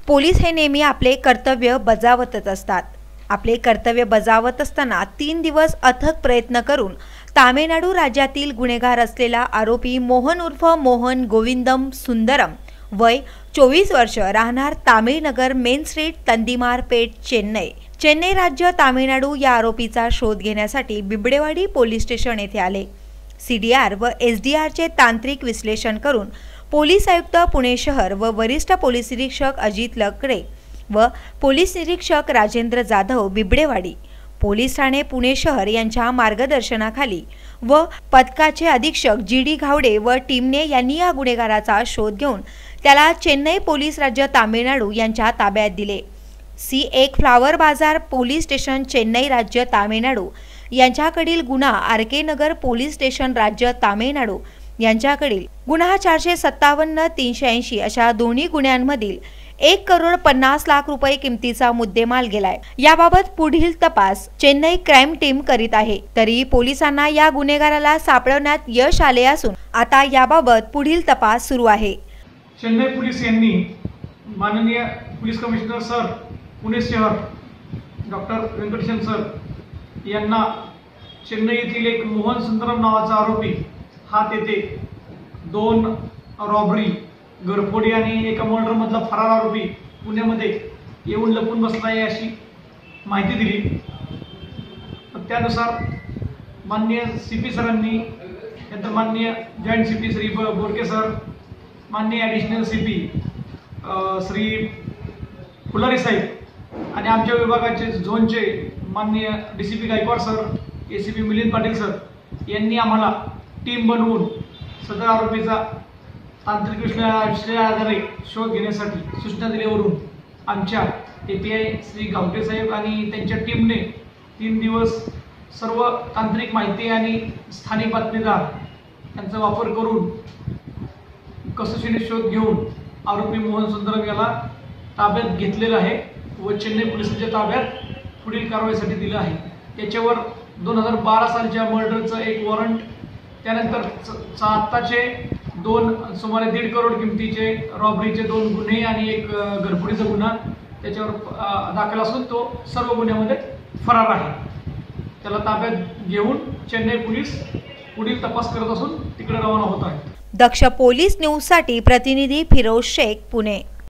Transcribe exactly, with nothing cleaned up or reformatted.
Police हे नेहमी आपले कर्तव्य बजावतच असतात। आपले कर्तव्य बजावत असताना तीन दिवस अथक प्रयत्न करून तामिळनाडू राज्यातील गुन्हेगार असलेला आरोपी मोहन उर्फ मोहन गोविंदम सुंदरम वय चोवीस वर्ष राहणार तामिळनगर मेन स्ट्रीट तंदीमार पेठ चेन्नई चेन्नई राज्य तामिळनाडू या आरोपीचा शोध घेण्यासाठी बिबडेवाडी पोलीस स्टेशन येथे आले। सीडीआर व एसडीआरचे तांत्रिक विश्लेषण करून पोलीस आयुक्त पुणे शहर व वरिष्ठ पोलीस निरीक्षक अजित लकडे व पोलीस निरीक्षक राजेंद्र जाधव बिबडेवाडी पोलीस ठाणे पुणे शहर यांच्या मार्गदर्शनाखाली व पथकाचे अधीक्षक जी डी घावडे व टीमने यांनी या गुन्हेगाराचा शोध घेऊन त्याला चेन्नई पोलीस राज्य तामिळनाडू यांच्या ताब्यात दिले। सी एक फ्लावर बाजार पोलीस स्टेशन चेन्नई राज्य तामिळनाडू यांच्याकडील गुन्हा R K Nagar police station राज्य तामिळनाडू यांच्याकडील गुन्हा चारशे सत्तावन्न तीनशे ऐंशी अशा दोन्ही गुन्ह्यांमधील एक करोड पन्नास लाख रुपये किमतीचा मुद्देमाल गेलाय। याबाबत पुढील तपास चेन्नई क्राईम टीम करीत आहे। तरी पोलिसांना या गुन्हेगाराला सापडवण्यात यश आले असून आता याबाबत पुढील तपास सुरू आहे। चेन्नई पोलीस यांनी माननीय पोलीस कमिशनर सर पुणे शहर डॉक्टर वेंकटेशन सर यांना चेन्नई येथील एक मोहन सुंदरम नावाचा आरोपी हा तेथे दोन रॉबरी घरफोडी आणि एका मर्डर मधला फरार आरोपी पुण्यामध्ये येऊन लपून बसला आहे अशी माहिती दिली। त्यानुसार माननीय सी पी सरांनी नंतर माननीय joint C P Shri Borke sir माननीय additional C P Shri Phulari साहेब आणि आमच्या विभागाचे झोनचे माननीय D C P Gaikwad sir A C P Milind Patil sir यांनी आम्हाला टीम बनवून सदर आरोपीचा तांत्रिक विश्लेषणाच्या आधारे शोध घेण्यासाठी सूचना दिल्यावरून आमच्या A P I Shri Gawate साहेब आणि त्यांच्या टीमने तीन दिवस सर्व तांत्रिक माहिती आणि स्थानिक बातमीदार यांचा वापर करून कसोशीने शोध घेऊन आरोपी मोहन सुंदरम याला ताब्यात घेतलेला आहे व चेन्नई पोलिसांच्या ताब्यात पुढील कारवाईसाठी दिलं आहे। त्याच्यावर दोन हजार बारा सालच्या मर्डरचं एक वॉरंट त्यानंतर आत्ताचे दोन सुमारे दीड करोड किमतीचे रॉबरीचे दोन गुन्हे आणि एक घरफोडीचा गुन्हा त्याच्यावर दाखल असून तो सर्व गुन्ह्यामध्ये फरार आहे। त्याला ताब्यात घेऊन चेन्नई पोलीस पुढील तपास करत असून तिकडे रवाना होत आहेत। दक्ष पोलीस न्यूज साठी प्रतिनिधी फिरोज शेख पुणे।